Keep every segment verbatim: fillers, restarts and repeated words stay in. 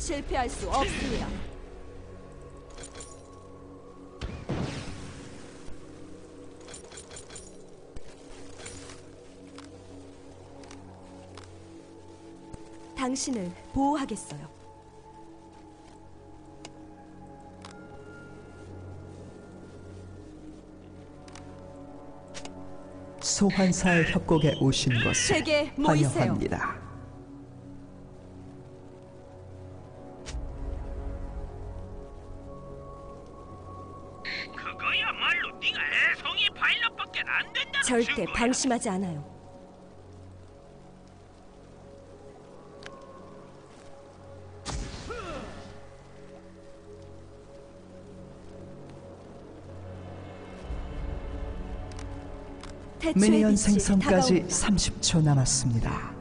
실패할 수 없습니다. 당신을 보호하겠어요. 소환사의 협곡에 오신 것을 제게 모이세요. 환영합니다. 그거야말로 네가 애송이 파일럿밖에 안 된다는 절대 증거야. 방심하지 않아요. 태초의 미니언 빛이 생성까지 다가옵니다. 삼십 초 남았습니다.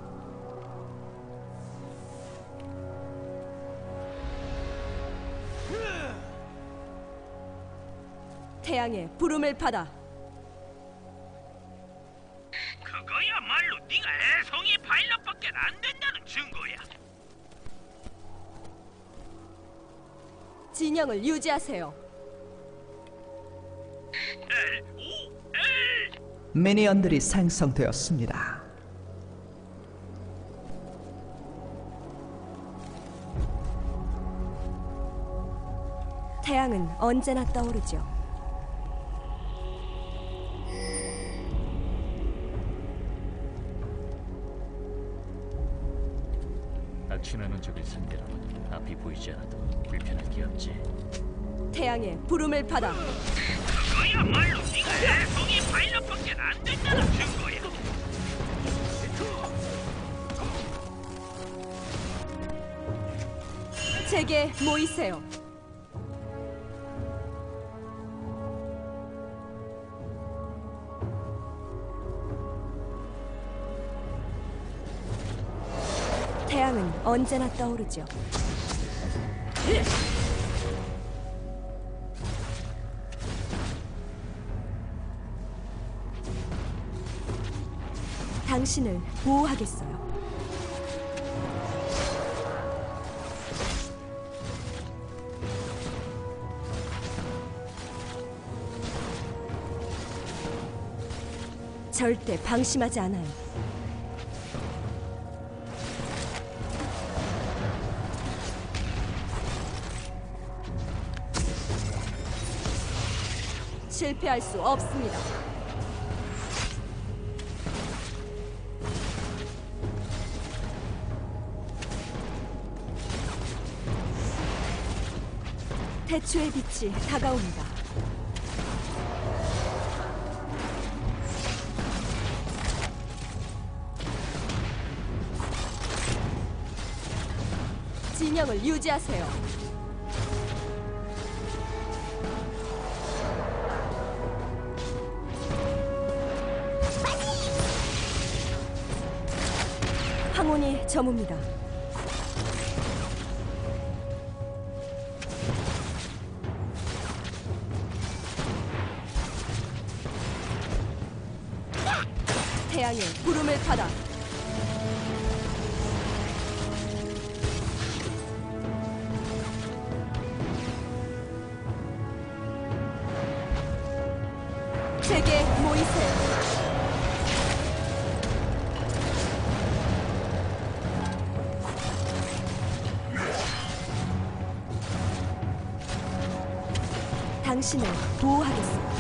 태양의 부름을 받아 그거야말로 네가 애송이 파일럿밖에 안 된다는 증거야. 진영을 유지하세요. L O L 미니언들이 생성되었습니다. 태양은 언제나 떠오르죠. 악취나는 적을 상대로 앞이 보이지 않아도 불편할 게 없지. 태양의 부름을 받아 그거야말로 네가 애송이 파일럿밖에 안 된다는 증거야. 제게 모이세요. 태양은 언제나 떠오르죠. 당신을 보호하겠어요. 절대 방심하지 않아요. 실패할 수 없습니다. 태초의 빛이 다가옵니다. 진영을 유지하세요. 황혼이 저뭅니다. 태양의 부름을 받아 제게 모이세요. 당신을 보호하겠습니다.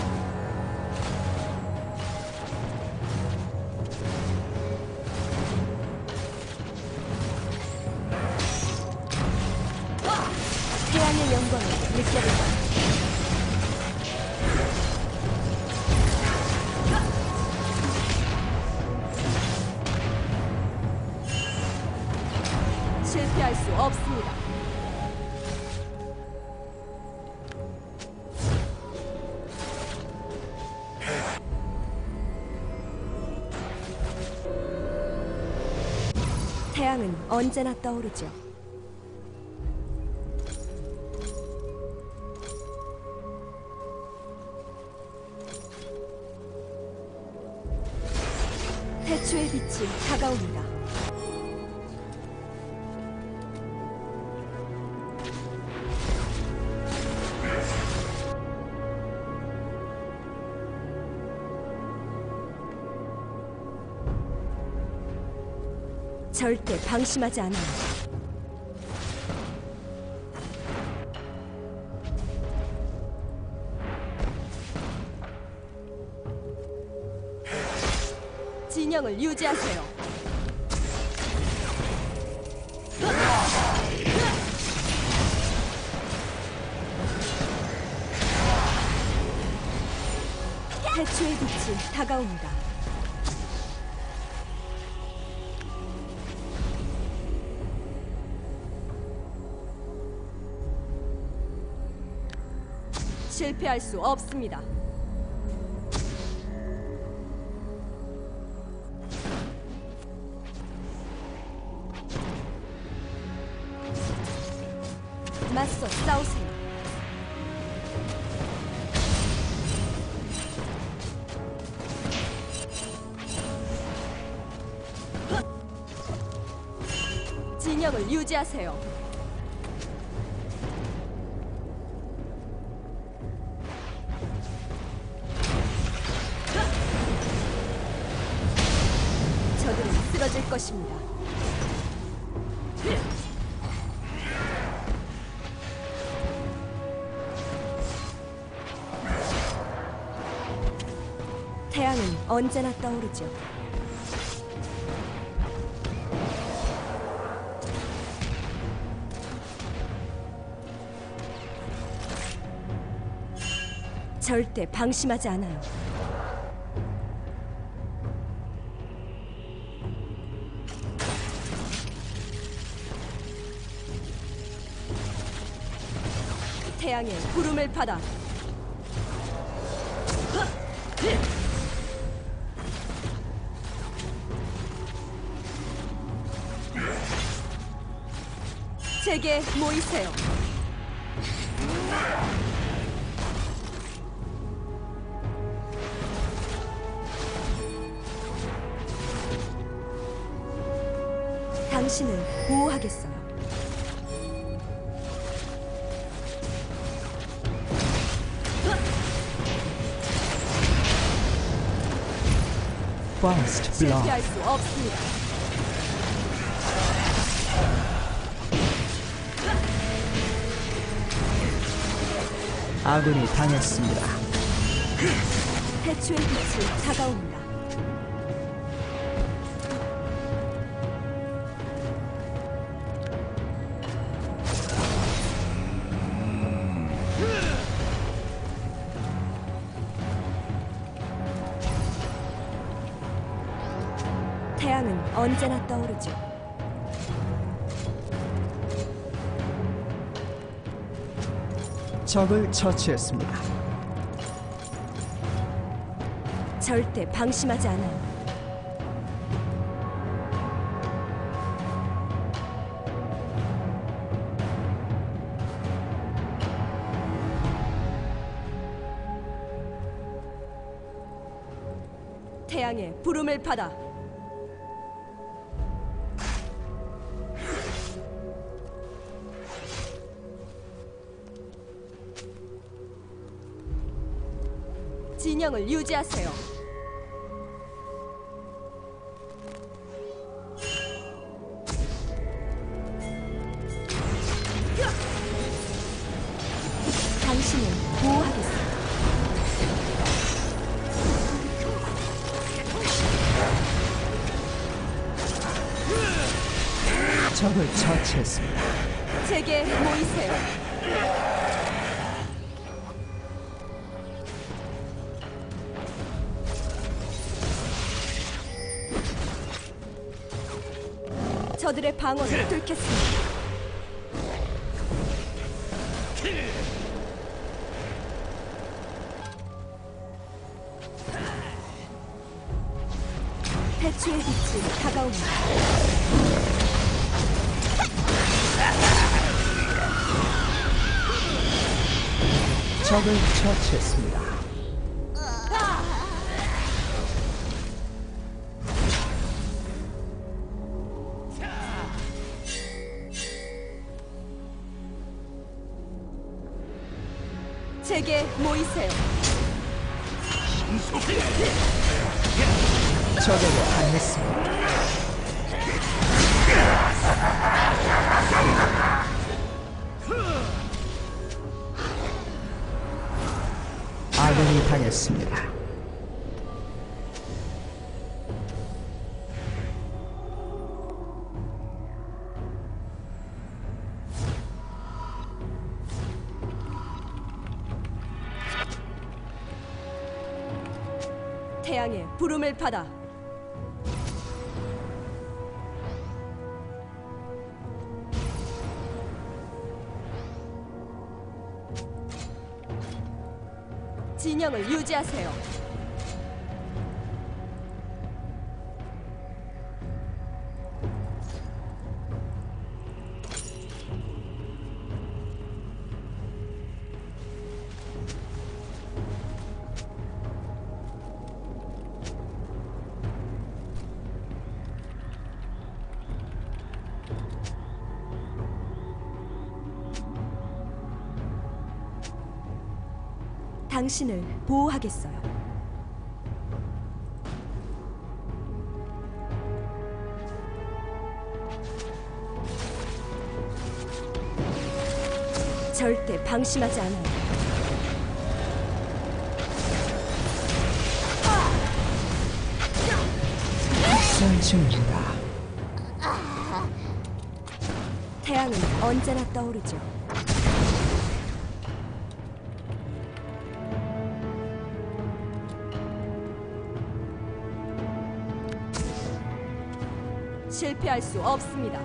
태양의 영광을 느껴보자. 실패할 수 없습니다. 태양은 언제나 떠오르죠. 태초의 빛이 다가옵니다. 절대 방심하지 않아요. 진영을 유지하세요. 해초의 빛이 다가옵니다. 실패할 수 없습니다. 맞서 싸우세요. 진영을 유지하세요. 저들은 쓰러질 것입니다. 태양은 언제나 떠오르죠. 절대 방심하지 않아요. 태양의 부름을 받아 제게 모이세요. 당신을 보호하겠어요. First 실패할 blood. 수 없습니다. 아군이 당했습니다. 해초의 빛이 다가옵니다. 태양은 언제나 떠오르죠. 적을 처치했습니다. 절대 방심하지 않아요. 태양의 부름을 받아 진영을 유지하세요. 당신을 보호하겠습니다. 적을 처치했습니다. 제게 모이세요. 저들의 방어를 뚫겠습니다. 해초의 빛이 다가옵니다. 적을 처치했습니다. 제게 모이세요. 적에게 당했습니다. 아군이 당했습니다. 태양의 부름을 받아 진영을 유지하세요. 당신을 보호하겠어요. 절대 방심하지 않아요. 학살 중입니다. 태양은 언제나 떠오르죠. 실패할 수 없습니다.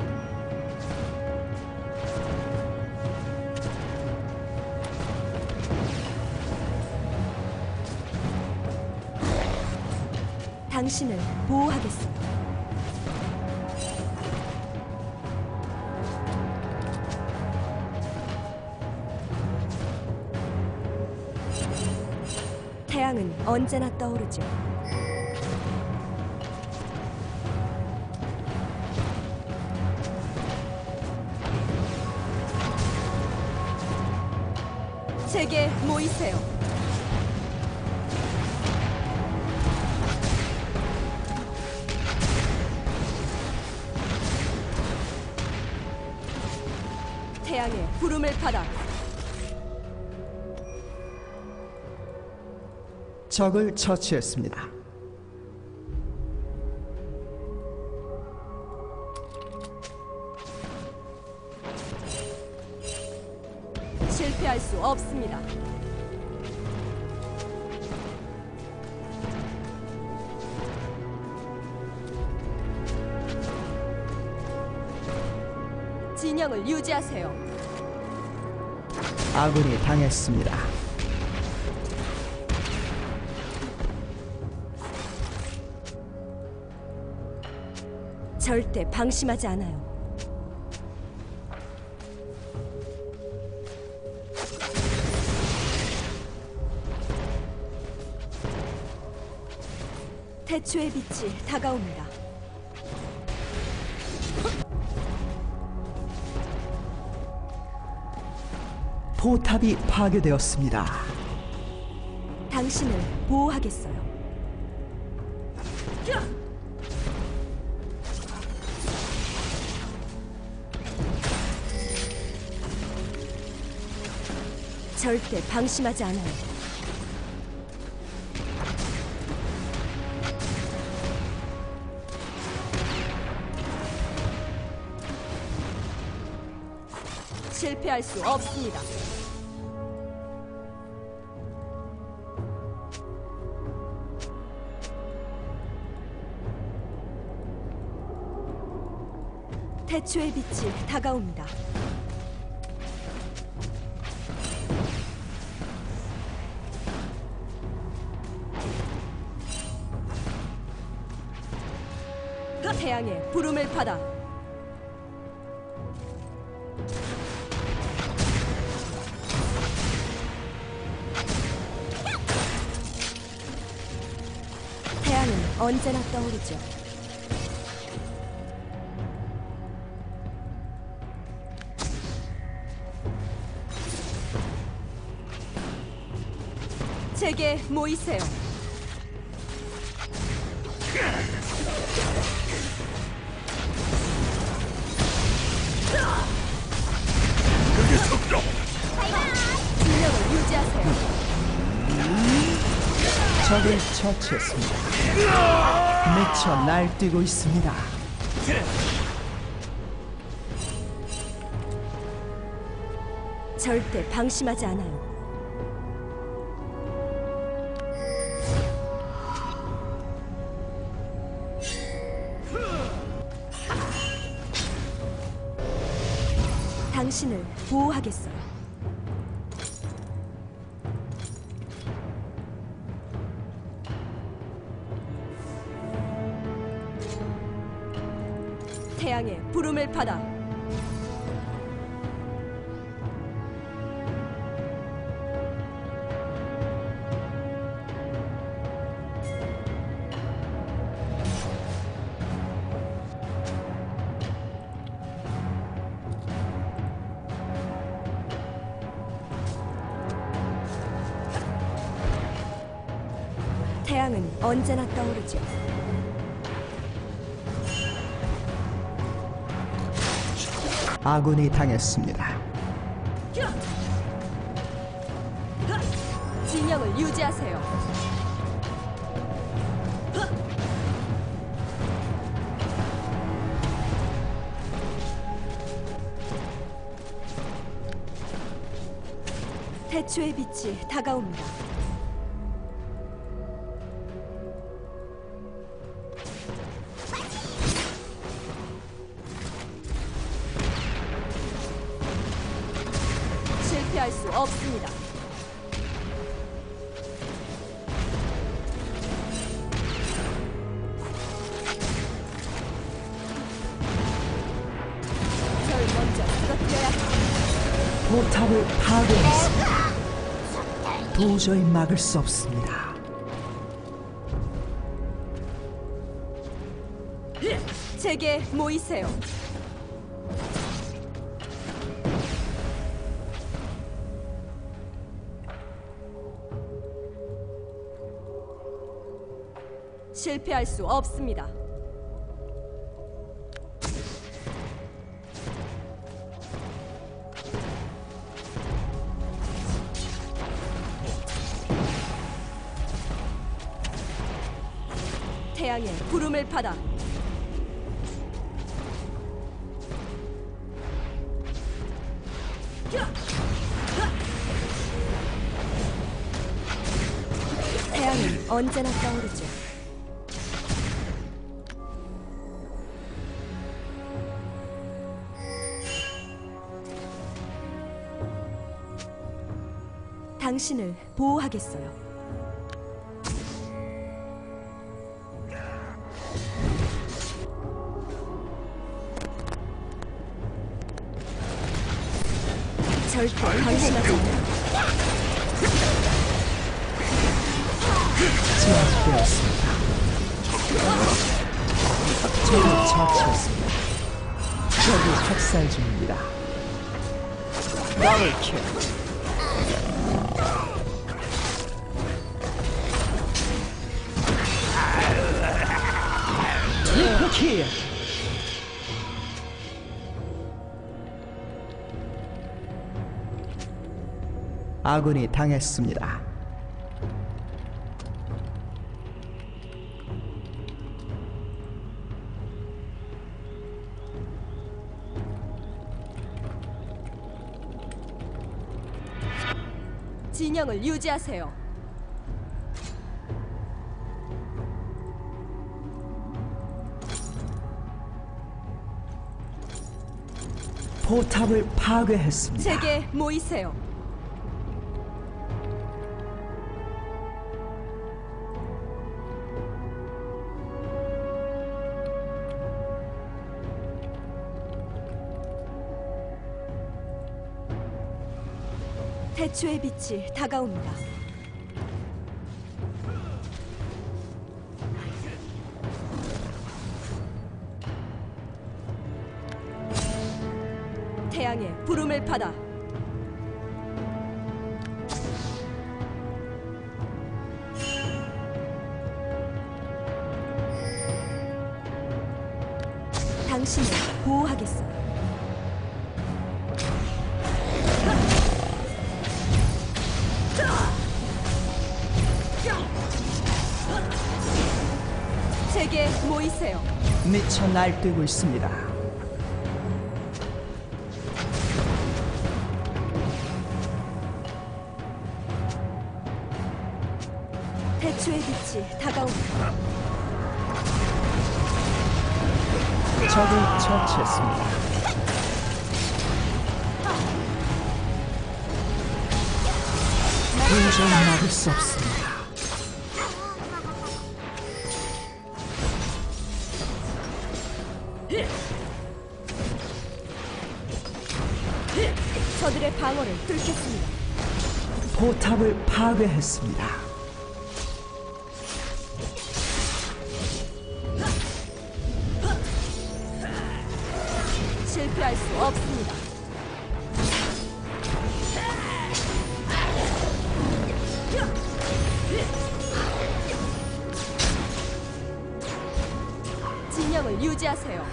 당신을 보호하겠어요. 태양은 언제나 떠오르죠. 제게 모이세요. 태양의 부름을 받아 적을 처치했습니다. 실패할 수 없습니다. 진영을 유지하세요. 아군이 당했습니다. 절대 방심하지 않아요. 태초의 빛이 다가옵니다. 포탑이 파괴되었습니다. 당신을 보호하겠어요. 절대 방심하지 않아요. 실패할 수 없습니다. 태초의 빛이 다가옵니다. 태양의 부름을 받아 태양은 언제나 떠오르죠. 제게 모이세요. 균형을 유지하세요. 적을 처치했습니다. 미쳐 날뛰고 있습니다. 절대 방심하지 않아요. 당신을 보호하겠어요. 태양의 부름을 받아 태양은 언제나 떠오르죠. 아군이 당했습니다. 진영을 유지하세요. 태초의 빛이 다가옵니다. 실패할 수 없습니다. 절 먼저 쓰러뜨려야 합니다. 포탑을 파괴했습니다. 도저히 막을 수 없습니다. 제게 모이세요. 실패할 수 없습니다. 태양의 부름을 받아 태양은 언제나 떠오르죠. 당신을 보호하겠어요. 절대 방심하지 않아요. 제압되었습니다. 적을 처치했습니다. 적이 학살 중입니다. 더블킬. 트리플킬. 아군이 당했습니다. 진영을 유지하세요. 포탑을 파괴했습니다. 제게 모이세요. 태초의 빛이 다가옵니다. 태양의 부름을 받아 당신을 보호하겠어요. 제게 모이세요. 미쳐 날뛰고 있습니다. 태초의 빛이 다가옵니다. 적을 처치했습니다. 도저히 막을 수 없습니다. 저들의 방어를 뚫겠습니다. 포탑을 파괴했습니다. 실패할 수 없습니다. 진영을 유지하세요.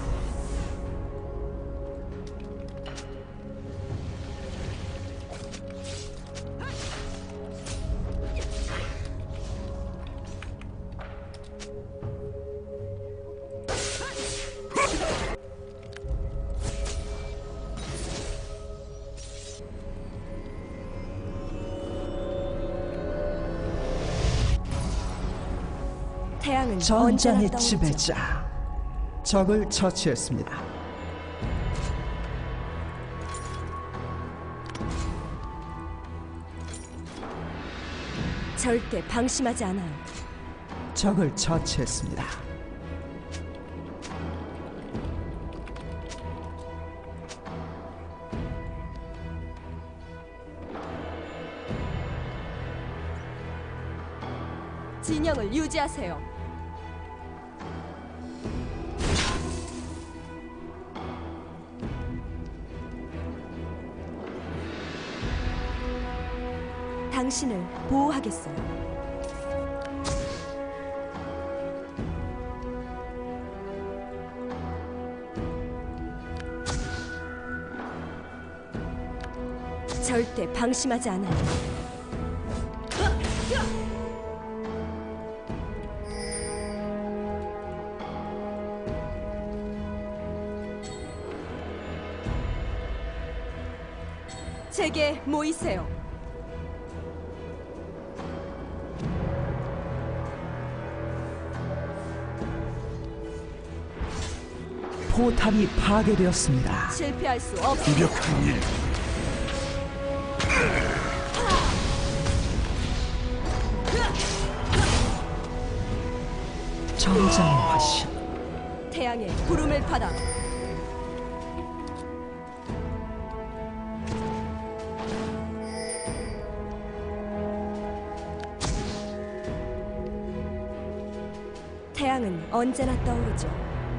태양은 언제나 전장의 떠오르죠. 지배자. 적을 처치했습니다. 절대 방심하지 않아요. 적을 처치했습니다. 진영을 유지하세요. 당신을 보호하겠어요. 절대 방심하지 않아요. 제게 모이세요. 포탑이 파괴되었습니다. 실패할 수 없습니다. 완벽한 일. 정장의 화신. 태양의 부름을 받아 태양은 언제나 떠오르죠.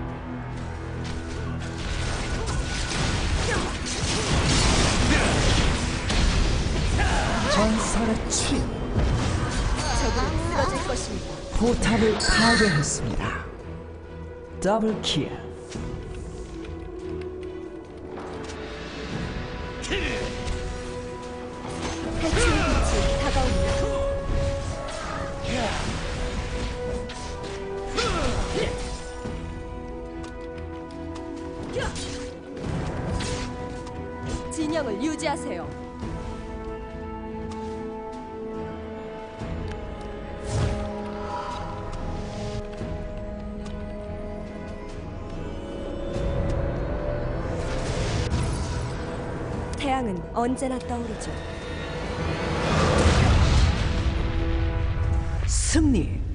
전설의 추 적은 쓰러질 것입니다. 포탑을 파괴했습니다. 더블 킬. 해치의 빛이 다가옵니다. 진영을 유지하세요. 태양은 언제나 떠오르죠. 승리.